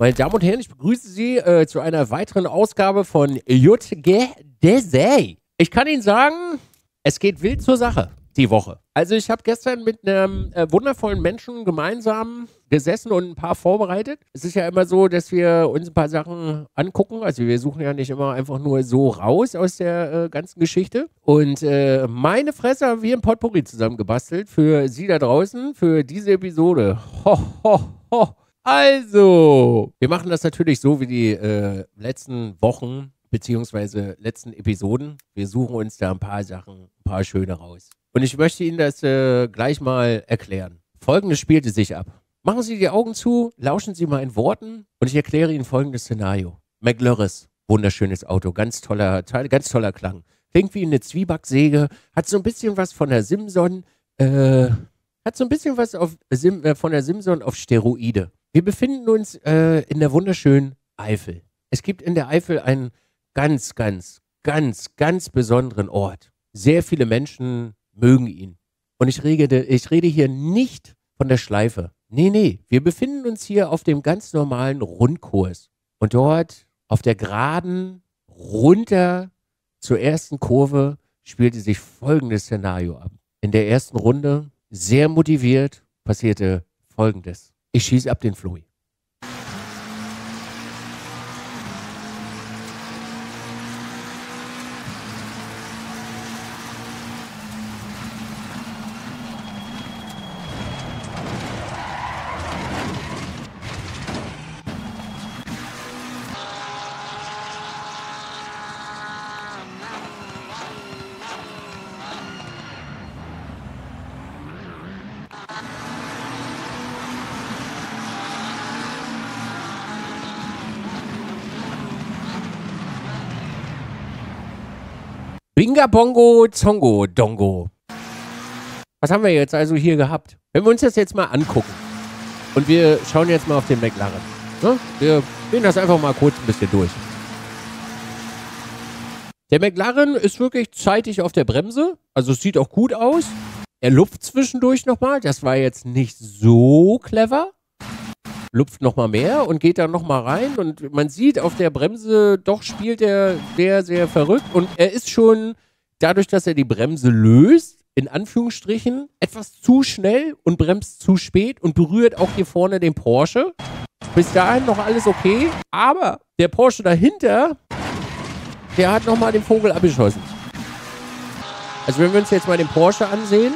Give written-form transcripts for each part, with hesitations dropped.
Meine Damen und Herren, ich begrüße Sie zu einer weiteren Ausgabe von JG Desay. Ich kann Ihnen sagen, es geht wild zur Sache die Woche. Also ich habe gestern mit einem wundervollen Menschen gemeinsam gesessen und ein paar vorbereitet. Es ist ja immer so, dass wir uns ein paar Sachen angucken. Also wir suchen ja nicht immer einfach nur so raus aus der ganzen Geschichte. Und meine Fresse haben wir ein Potpourri zusammengebastelt für Sie da draußen, für diese Episode. Ho, ho, ho. Also, wir machen das natürlich so wie die letzten Wochen beziehungsweise letzten Episoden. Wir suchen uns da ein paar Sachen, ein paar schöne raus. Und ich möchte Ihnen das gleich mal erklären. Folgendes spielte sich ab. Machen Sie die Augen zu, lauschen Sie mal in Worten und ich erkläre Ihnen folgendes Szenario. McLaren, wunderschönes Auto, ganz toller Klang. Klingt wie eine Zwiebacksäge, hat so ein bisschen was von der Simson, von der Simson auf Steroide. Wir befinden uns in der wunderschönen Eifel. Es gibt in der Eifel einen ganz besonderen Ort. Sehr viele Menschen mögen ihn. Und ich rede hier nicht von der Schleife. Nee, wir befinden uns hier auf dem ganz normalen Rundkurs. Und dort auf der Geraden runter zur ersten Kurve spielte sich folgendes Szenario ab. In der ersten Runde, sehr motiviert, passierte Folgendes. Ich schieße ab den Floi. Binga Bongo Zongo Dongo. Was haben wir jetzt also hier gehabt? Wenn wir uns das jetzt mal angucken und wir schauen jetzt mal auf den McLaren. Ne? Wir gehen das einfach mal kurz ein bisschen durch. Der McLaren ist wirklich zeitig auf der Bremse. Also es sieht auch gut aus. Er lupft zwischendurch nochmal. Das war jetzt nicht so clever. Lupft nochmal mehr und geht dann nochmal rein. Und man sieht auf der Bremse, doch spielt er sehr, sehr verrückt. Und er ist schon, dadurch, dass er die Bremse löst, in Anführungsstrichen, etwas zu schnell und bremst zu spät und berührt auch hier vorne den Porsche. Bis dahin noch alles okay. Aber der Porsche dahinter, der hat nochmal den Vogel abgeschossen. Also wenn wir uns jetzt mal den Porsche ansehen.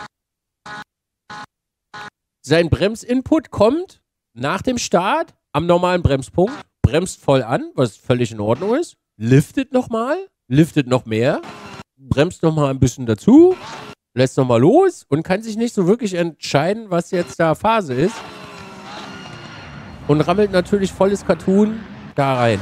Sein Bremsinput kommt nach dem Start am normalen Bremspunkt, bremst voll an, was völlig in Ordnung ist, liftet nochmal, liftet noch mehr, bremst nochmal ein bisschen dazu, lässt nochmal los und kann sich nicht so wirklich entscheiden, was jetzt da Phase ist. Und rammelt natürlich volles Cartoon da rein.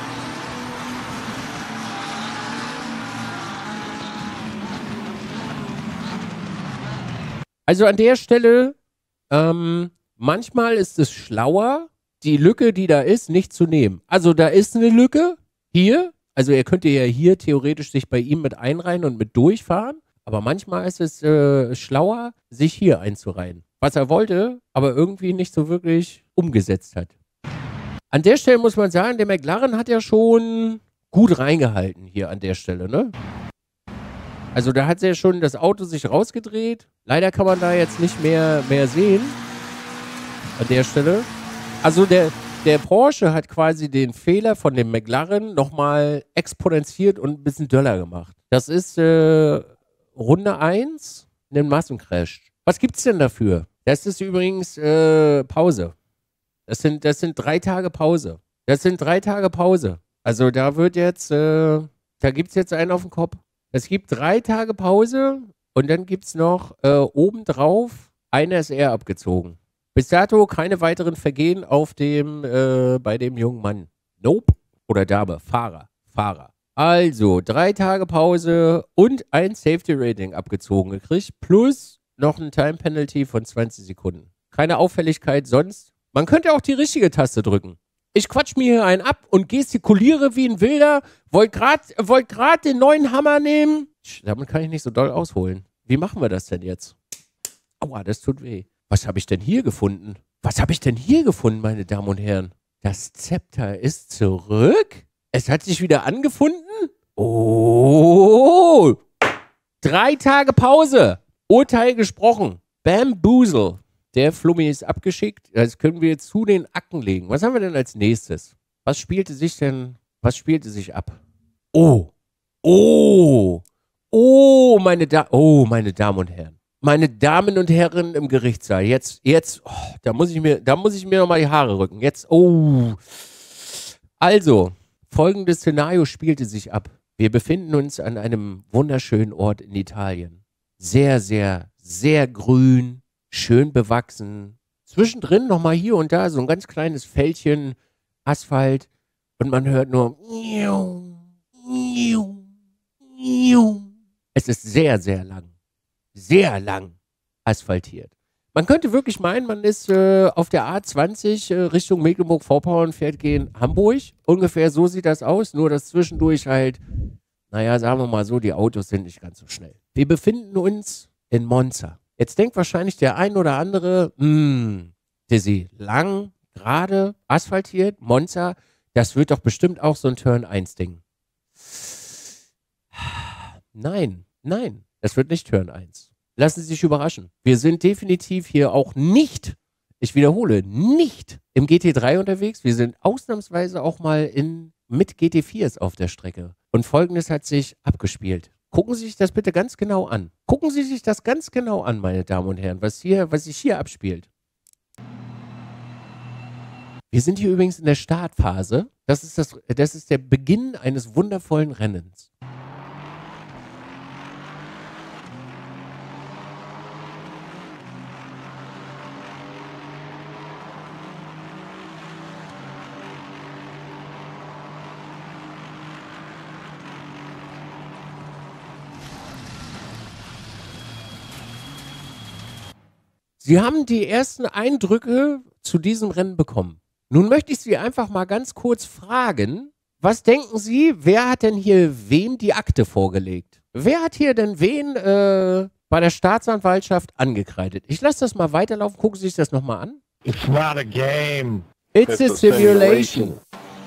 Also an der Stelle, manchmal ist es schlauer, die Lücke, die da ist, nicht zu nehmen. Also da ist eine Lücke hier. Also er könnte ja hier theoretisch sich bei ihm mit einreihen und mit durchfahren. Aber manchmal ist es schlauer, sich hier einzureihen. Was er wollte, aber irgendwie nicht so wirklich umgesetzt hat. An der Stelle muss man sagen, der McLaren hat ja schon gut reingehalten hier an der Stelle, ne? Also da hat ja schon das Auto sich rausgedreht. Leider kann man da jetzt nicht mehr sehen. An der Stelle. Also der Porsche hat quasi den Fehler von dem McLaren nochmal exponentiert und ein bisschen döller gemacht. Das ist Runde 1, ein Massencrash. Was gibt's denn dafür? Das ist übrigens Pause. Das sind 3 Tage Pause. Das sind 3 Tage Pause. Also da wird jetzt, da gibt's jetzt einen auf den Kopf. Es gibt 3 Tage Pause und dann gibt's noch obendrauf ein SR abgezogen. Bis dato keine weiteren Vergehen auf bei dem jungen Mann. Nope. Oder Dame. Fahrer. Also, 3 Tage Pause und ein Safety Rating abgezogen gekriegt. Plus noch ein Time Penalty von 20 Sekunden. Keine Auffälligkeit sonst. Man könnte auch die richtige Taste drücken. Ich quatsch mir hier einen ab und gestikuliere wie ein Wilder. Wollt grad den neuen Hammer nehmen. Damit kann ich nicht so doll ausholen. Wie machen wir das denn jetzt? Aua, das tut weh. Was habe ich denn hier gefunden? Meine Damen und Herren? Das Zepter ist zurück? Es hat sich wieder angefunden? Oh! 3 Tage Pause. Urteil gesprochen. Bamboozle. Der Flummi ist abgeschickt. Das können wir zu den Akten legen. Was haben wir denn als nächstes? Was spielte sich ab? Oh. Oh. Oh, meine Damen und Herren. Meine Damen und Herren im Gerichtssaal. Jetzt, da muss ich mir noch mal die Haare rücken. Jetzt, oh. Also, folgendes Szenario spielte sich ab. Wir befinden uns an einem wunderschönen Ort in Italien. Sehr, sehr, sehr grün, schön bewachsen. Zwischendrin nochmal hier und da so ein ganz kleines Fältchen Asphalt und man hört nur es ist sehr, sehr lang asphaltiert. Man könnte wirklich meinen, man ist auf der A20 Richtung Mecklenburg-Vorpommern, fährt gegen Hamburg. Ungefähr so sieht das aus, nur dass zwischendurch halt, naja, sagen wir mal so, die Autos sind nicht ganz so schnell. Wir befinden uns in Monza. Jetzt denkt wahrscheinlich der ein oder andere, Dizzy, lang, gerade, asphaltiert, Monza, das wird doch bestimmt auch so ein Turn-1-Ding. Nein, das wird nicht Turn 1. Lassen Sie sich überraschen. Wir sind definitiv hier auch nicht, ich wiederhole, nicht im GT3 unterwegs. Wir sind ausnahmsweise auch mal mit GT4s auf der Strecke. Und Folgendes hat sich abgespielt. Gucken Sie sich das bitte ganz genau an. Gucken Sie sich das ganz genau an, meine Damen und Herren, was sich hier abspielt. Wir sind hier übrigens in der Startphase. Das ist der Beginn eines wundervollen Rennens. Sie haben die ersten Eindrücke zu diesem Rennen bekommen. Nun möchte ich Sie einfach mal ganz kurz fragen, was denken Sie, wer hat denn hier wem die Akte vorgelegt? Wer hat hier denn wen bei der Staatsanwaltschaft angekreidet? Ich lasse das mal weiterlaufen, gucken Sie sich das nochmal an. It's not a game. It's a simulation.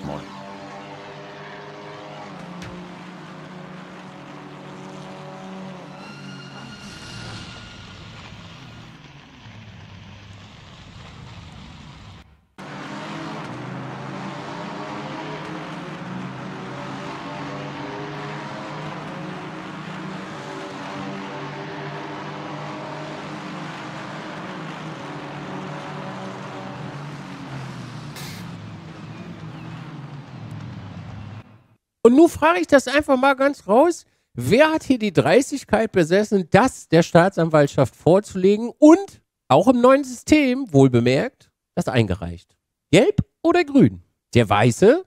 Und nun frage ich das einfach mal ganz raus. Wer hat hier die Dreistigkeit besessen, das der Staatsanwaltschaft vorzulegen und auch im neuen System, wohlbemerkt, das eingereicht? Gelb oder grün? Der Weiße,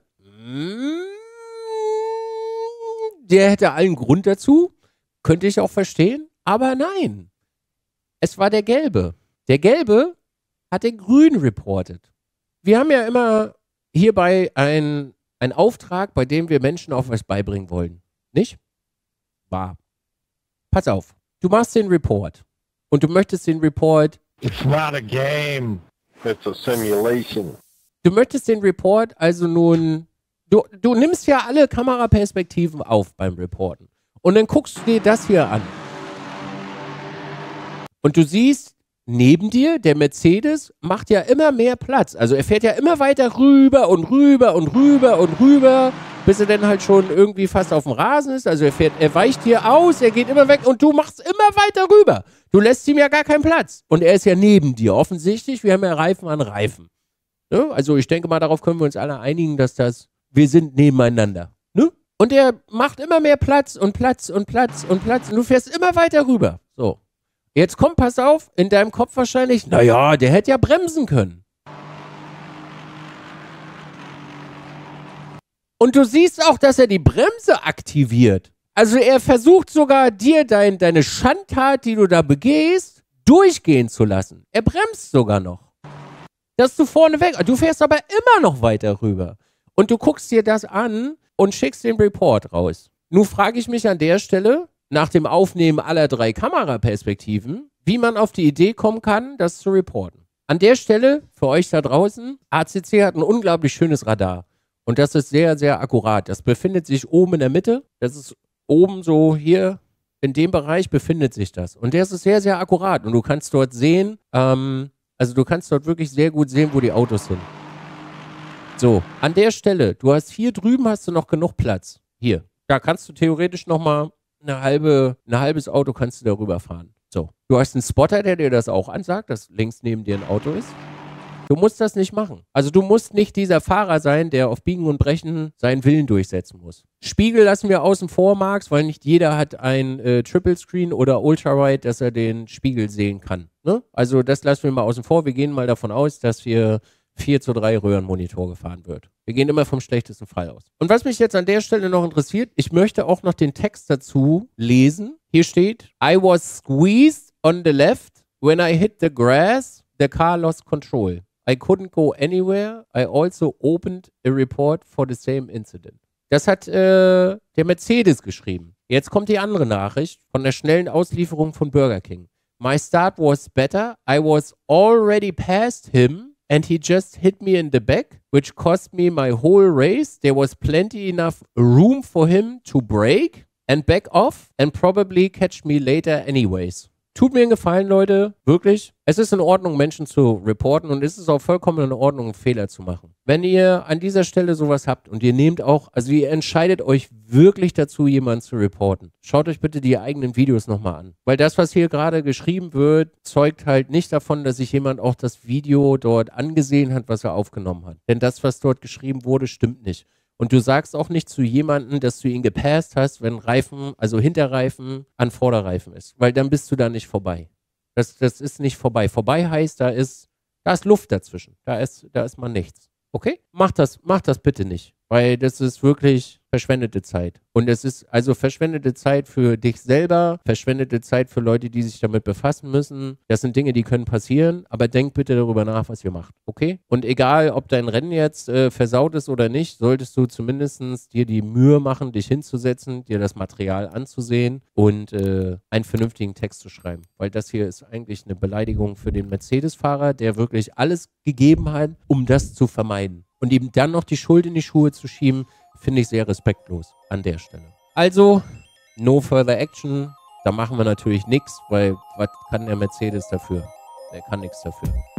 der hätte allen Grund dazu, könnte ich auch verstehen, aber nein. Es war der Gelbe. Der Gelbe hat den Grünen reportet. Wir haben ja immer hierbei ein Auftrag, bei dem wir Menschen auch was beibringen wollen. Nicht? Wahr. Pass auf. Du machst den Report. Und du möchtest den Report. It's not a game. It's a simulation. Du möchtest den Report also nun. Du nimmst ja alle Kameraperspektiven auf beim Reporten. Und dann guckst du dir das hier an. Und du siehst, neben dir, der Mercedes macht ja immer mehr Platz. Also er fährt ja immer weiter rüber und rüber und rüber und rüber, bis er dann halt schon irgendwie fast auf dem Rasen ist. Also er weicht hier aus, er geht immer weg und du machst immer weiter rüber. Du lässt ihm ja gar keinen Platz. Und er ist ja neben dir, offensichtlich. Wir haben ja Reifen an Reifen. Ne? Also ich denke mal, darauf können wir uns alle einigen, dass wir sind nebeneinander. Ne? Und er macht immer mehr Platz und Platz und Platz und Platz und du fährst immer weiter rüber. So. Jetzt kommt, pass auf, in deinem Kopf wahrscheinlich, naja, der hätte ja bremsen können. Und du siehst auch, dass er die Bremse aktiviert. Also er versucht sogar dir deine Schandtat, die du da begehst, durchgehen zu lassen. Er bremst sogar noch. Dass du vorne weg, du fährst aber immer noch weiter rüber. Und du guckst dir das an und schickst den Report raus. Nun frage ich mich an der Stelle, nach dem Aufnehmen aller 3 Kameraperspektiven, wie man auf die Idee kommen kann, das zu reporten. An der Stelle, für euch da draußen, ACC hat ein unglaublich schönes Radar. Und das ist sehr, sehr akkurat. Das befindet sich oben in der Mitte. Das ist oben so hier in dem Bereich befindet sich das. Und der ist sehr, sehr akkurat. Und du kannst dort sehen, also du kannst dort wirklich sehr gut sehen, wo die Autos sind. So, an der Stelle, du hast hier drüben hast du noch genug Platz. Hier. Da kannst du theoretisch nochmal ein halbes Auto kannst du darüber fahren. So. Du hast einen Spotter, der dir das auch ansagt, dass links neben dir ein Auto ist. Du musst das nicht machen. Also du musst nicht dieser Fahrer sein, der auf Biegen und Brechen seinen Willen durchsetzen muss. Spiegel lassen wir außen vor, Marx, weil nicht jeder hat ein Triple Screen oder Ultrawide, dass er den Spiegel sehen kann. Ne? Also das lassen wir mal außen vor. Wir gehen mal davon aus, dass hier 4:3 Röhrenmonitor gefahren wird. Wir gehen immer vom schlechtesten Fall aus. Und was mich jetzt an der Stelle noch interessiert, ich möchte auch noch den Text dazu lesen. Hier steht, I was squeezed on the left. When I hit the grass, the car lost control. I couldn't go anywhere. I also opened a report for the same incident. Das hat der Mercedes geschrieben. Jetzt kommt die andere Nachricht von der schnellen Auslieferung von Burger King. My start was better. I was already past him and he just hit me in the back, which cost me my whole race. There was plenty enough room for him to brake and back off and probably catch me later anyways. Tut mir einen Gefallen, Leute, wirklich. Es ist in Ordnung, Menschen zu reporten und es ist auch vollkommen in Ordnung, einen Fehler zu machen. Wenn ihr an dieser Stelle sowas habt und ihr nehmt auch, also ihr entscheidet euch wirklich dazu, jemanden zu reporten, schaut euch bitte die eigenen Videos nochmal an. Weil das, was hier gerade geschrieben wird, zeugt halt nicht davon, dass sich jemand auch das Video dort angesehen hat, was er aufgenommen hat. Denn das, was dort geschrieben wurde, stimmt nicht. Und du sagst auch nicht zu jemandem, dass du ihn gepasst hast, wenn Reifen, also Hinterreifen an Vorderreifen ist. Weil dann bist du da nicht vorbei. Das ist nicht vorbei. Vorbei heißt, da ist Luft dazwischen. Da ist mal nichts. Okay? Mach das bitte nicht. Weil das ist wirklich verschwendete Zeit. Und es ist also verschwendete Zeit für dich selber, verschwendete Zeit für Leute, die sich damit befassen müssen. Das sind Dinge, die können passieren, aber denk bitte darüber nach, was ihr macht. Okay? Und egal, ob dein Rennen jetzt versaut ist oder nicht, solltest du zumindest dir die Mühe machen, dich hinzusetzen, dir das Material anzusehen und einen vernünftigen Text zu schreiben. Weil das hier ist eigentlich eine Beleidigung für den Mercedes-Fahrer, der wirklich alles gegeben hat, um das zu vermeiden. Und ihm dann noch die Schuld in die Schuhe zu schieben, finde ich sehr respektlos an der Stelle. Also, no further action. Da machen wir natürlich nichts, weil was kann der Mercedes dafür? Der kann nichts dafür.